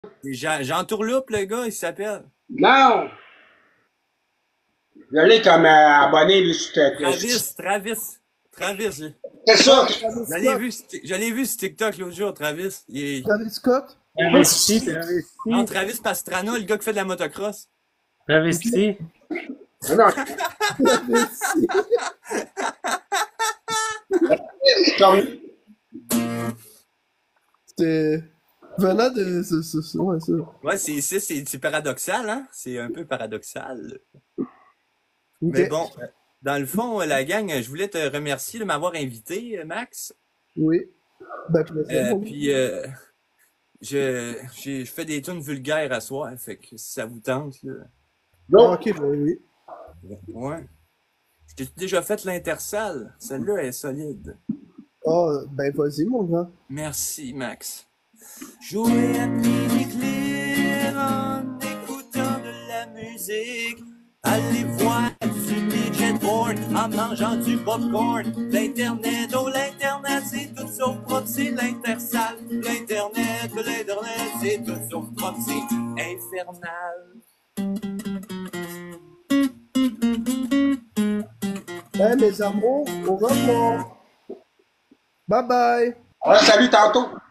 C'est Jean Tourloupe, le gars, il s'appelle. Non! Je l'ai comme abonné, lui, Travis. C'est Ah, ça! Travis Scott. Je l'ai vu sur TikTok l'autre jour, Travis. Travis Scott? Travesti, Non, travesti, Travis Pastrana, le gars qui fait de la motocross. travesti. Non, non, Travesti. comme, C'était venant de ouais, ça. Ouais, c'est paradoxal, hein? C'est un peu paradoxal. Ok. Mais bon, dans le fond, la gang, je voulais te remercier de m'avoir invité, Max. Oui. Ben, plaisir pour moi. Puis, je fais des tunes vulgaires à soir, fait que si ça vous tente, là. Ah, go! ok, ben oui. Ouais. Je t'ai déjà fait l'intersale. Celle-là est solide. Ah, ben vas-y, mon grand. Merci, Max. Jouer à pied en écoutant de la musique. Aller voir du midget porn en mangeant du popcorn. L'Internet, oh l'Internet, c'est tout sauf propre, c'est l'intersale. L'Internet, c'est tout sauf propre, c'est infernal. Eh, mes amours, au revoir. Bye bye. Alors, salut tantôt!